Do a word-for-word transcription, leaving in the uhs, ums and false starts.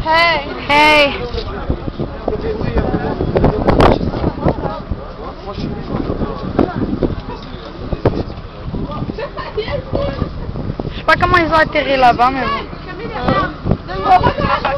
Hey. Hey. Je sais pas comment ils ont atterri là-bas, mais bon.